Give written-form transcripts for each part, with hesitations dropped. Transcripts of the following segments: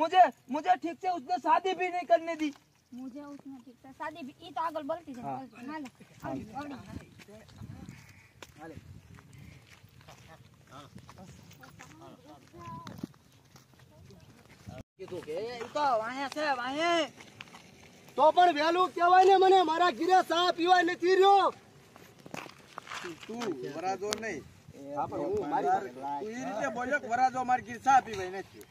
मुझे ठीक से उसने शादी भी नहीं करने दी। मुझे उसने ठीक से शादी भी ई तो आगल बोलती है। हां हाले કીધું કે ઈ તો વાહે છે વાહે તો પણ વેલું કહેવાય ને મને મારા ઘરે ચા પીવા નથી રહ્યો તું વરાજો નહીં હા પણ હું મારી તું ઈ રીતે બોલ્યો કે વરાજો મારી ઘરે ચા પીવાય નથી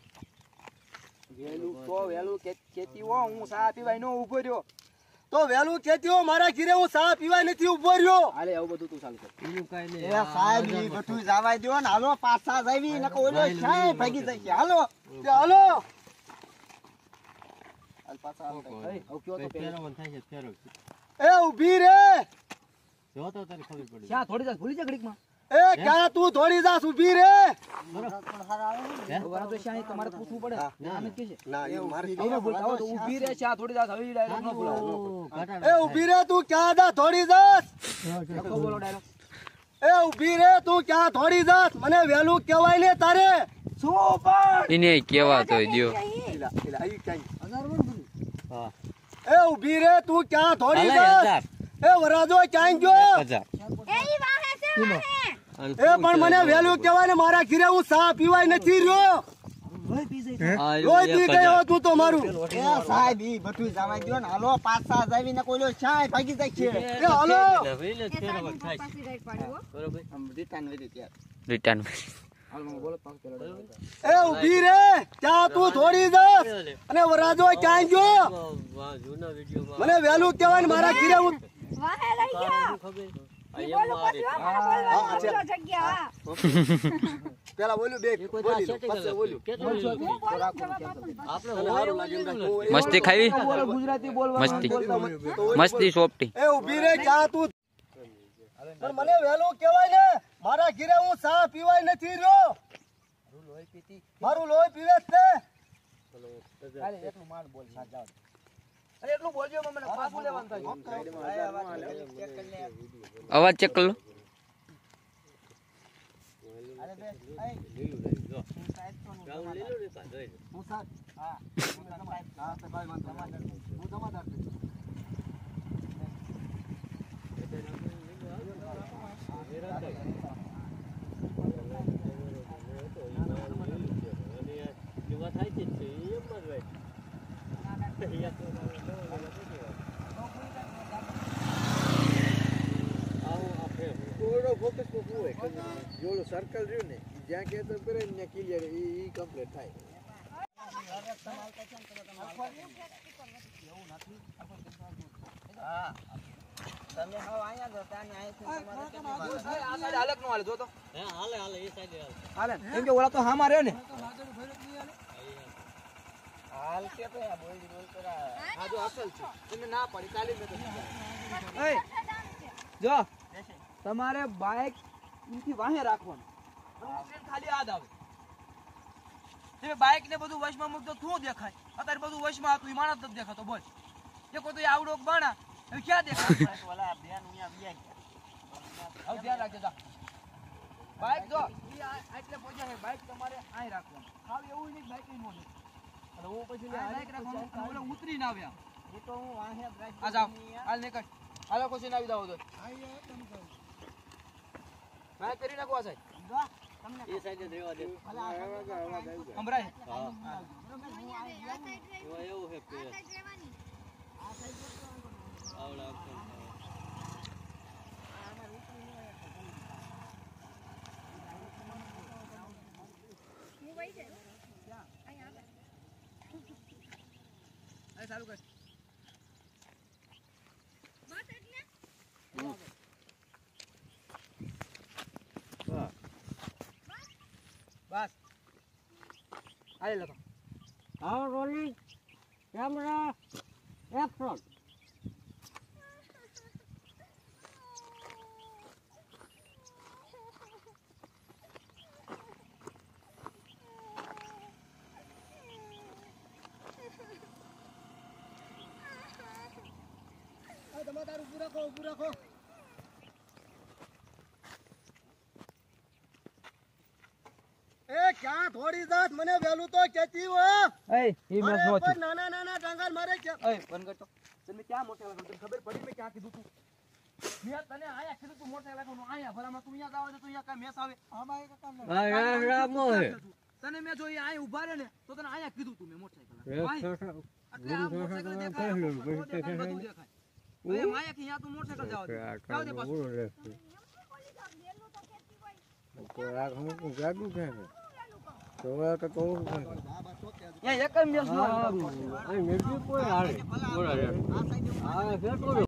વેલું કેતી હો હું ચા પીવાય નો ઉભો રહ્યો તો વેલું કહેતી હો મારા ઘરે હું ચા પીવા નથી ઉભો રહ્યો હાલે આવું બધું તું ચાલુ કર બીજું કાઈ નહીં એ સાહેબ ઈ બધું જવાય દો ને હાલો પાછા જાવી નકો ઓલો છાય ભાગી જાય હાલો તે હાલો હાલ પાછા આવ કયો તો પેલો એ ઊભી રે જો તો તને ખબર પડી ક્યાં થોડી જા ભૂલી જા ઘડીકમાં એ ક્યાં તું થોડી જાસ ઊભી રે વરા તો શ્યાં તમારે પૂછવું પડે આને કે છે ના એ મારી તમે બોલતા હો તો ઊભી રે શ્યાં થોડી જા હવે ડાયલોગ ન બોલાવો એ ઊભી રે તું ક્યાં જા થોડી જાસ લખો બોલો ડાયલોગ એ ઊભી રે તું ક્યાં થોડી જાસ મને વેલું કહેવાય ને તારે શું પણ એને કેવા તો દયો આઈ કઈ હા એ ઊભી રે તું ક્યાં થોડી જાસ એ વરાજો ક્યાં ગયો એ ઈ વાહે છે વાહે એ પણ મને વેલું કહેવાય ને મારા ઘરે હું ચા પીવાય નથી રહ્યો લોહી પી જાય લોહી પી ગયો તું તો મારું એ સાહેબ ઈ બધું જવા દો ને હાલો પાછા જાવીને કોઈલો છાય ભાગી જાય છે એ હાલો પાછી રાઈટ પાડ્યો બરોબર રિટર્ન વેરી ત્યાં રિટર્ન હાલ મને બોલો પાક પેલો એ ઊભી રે ક્યાં તું થોડી જાસ અને વરાજો ક્યાં ગયો મને વેલું કહેવાય ને મારા ઘરે હું વાહે રહી ગયો ઈ બોલું પછી બોલવાનું જગ્યા પેલા બોલ્યું બે બોલી લો, પછી બોલ્યું મસ્તી ખાવી ગુજરાતી બોલવા મસ્તી મસ્તી સોપટી એ ઊભી રે ક્યાં તું પણ મને વેલું કહેવાય ને મારા ઘરે હું ચા પીવાય નથી રહ્યો મારું લોહી પીવે છે હાલે એટલું માર બોલ સા જાવ અરે એટલું બોલજો મને પાછું લેવાનું થાય અવાજ ચેક કર લો જોડો સર્કલ રહ્યું ને જ્યાં કેતો કરે ને ક્લિયર ઈ કમ્પ્લીટ થાય તમે હવે આયા જો તાને આઈથી તમારે આ સાઈડ હાલક નો હાલે જો તો હે હાલે હાલે એ સાઈડે હાલે કેમ કે ઓલા તો હામાં રહ્યો ને હાલ કે તો આ બોલ કરા આ જો અસલ છે તમે ના પડી કાલી મે તો એ જો તમારે બાઇક ઈથી વાહે રાખવાનું ટ્રેન ખાલી આદ આવે તમે બાઇક ને બધું વશમાં મૂકતો શું દેખાય અત્યારે બધું વશમાં હતું ઈ માણસ જ દેખાતો બોલ એ કોઈ તો આવડોક બાણા હવે ક્યાં દેખાય ઓલા બેન અહીંયા વિયા ગયા હવે ધ્યાન રાખજો જા બાઇક જો ઈ આટલે પહોંચ્યા છે બાઇક તમારે આય રાખવાનું ખાવ એવું નહીં બાઇક ઈ નો લે અને હું પછી બાઇક રાખવાનું ઓલા ઉતરી ના આવ્યા ઈ તો હું વાહે રાખી આ જાવ હાલ નીકળ હાલો કોશી ના આવી જાવ તો બાઇક કરી નાખો આ સાઈડ એ સાઈડે રહેવા દે સંભળાય એવું હે કે આવડા આ ચાલુ કર બસ આલે લખો આવો રોલિંગ કેમેરા એક્શન તમારું પૂરા રાખો એ ક્યાં થોડી જાત મને વહેલું તો કહેતી હો એ ઈ મેં અરે નો કોઈ નાના નાના ડાંગર મારે કે એ બંધ કરતો તને ક્યાં મોટરસાઇકલ તને ખબર પડી મેં ક્યાં કીધું તું મેં તને આયા કીધું તું મોટરસાઇકલ નું આયા ભલામાં તું અહીંયા જાવ ને તું અહીંયા કાંઈ મેસ આવે તને મેં જો અહીંયા ઊભા રહે ને તો તને અહીંયા કીધું તું મેં મોટરસાઇકલ એટલે આ મોટરસાઇકલ દેખાય બધું દેખાય હવે માયા કે અહીંયા તું મોટરસાઇકલ જાવ દે પાછું એક જ મેસ નો